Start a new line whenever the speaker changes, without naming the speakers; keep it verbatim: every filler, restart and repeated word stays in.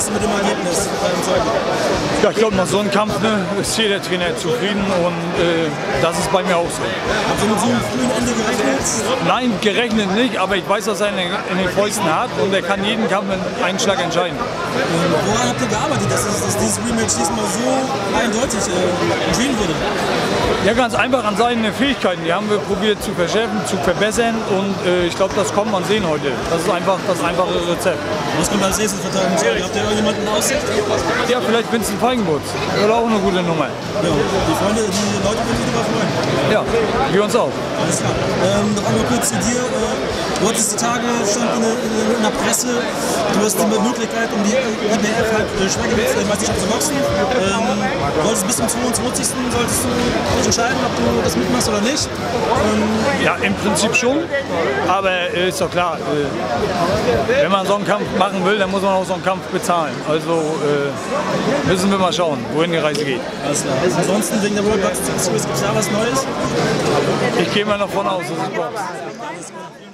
du mit dem Ergebnis beim Zeug?
Ja, ich glaube, nach so einem Kampf ne, ist jeder Trainer zufrieden und äh, das ist bei mir auch so.
Habt ihr mit so einem frühen Ende gerechnet?
Nein, gerechnet nicht, aber ich weiß, dass er in den, in den Fäusten hat und er kann jeden Kampf mit einem Schlag entscheiden.
Ähm, woran habt ihr gearbeitet, dass, es, dass dieses Rematch diesmal so eindeutig äh, entschieden wurde?
Ja, ganz einfach an seinen Fähigkeiten. Die haben wir probiert zu verschärfen, zu verbessern und äh, ich glaube, das kommt man sehen heute. Das ist einfach das einfache Rezept.
Was kommt als nächstes Verteidigungsfrage? Habt ihr irgendjemanden in Aussicht?
Ja, vielleicht Vincent Feigenbutz. Oder auch eine gute Nummer.
Ja, die Freunde, die Leute würden sich darüber freuen.
Ja, wir uns auch.
Alles klar. Ähm, noch einmal kurz zu dir. Du hattest die Tage schon in, in, in der Presse, du hast die Möglichkeit, um die I B F halt Schwergewichtsmeisterschaft zu boxen. Ähm, wolltest bis zum zweiundzwanzigsten solltest du dich entscheiden, ob du das mitmachst oder nicht. Ähm,
ja, im Prinzip schon, aber äh, ist doch klar, äh, wenn man so einen Kampf machen will, dann muss man auch so einen Kampf bezahlen. Also äh, müssen wir mal schauen, wohin die Reise geht.
Alles klar. Ansonsten wegen der World Box Series gibt es da was Neues?
Ich gehe mal davon aus, dass es Box.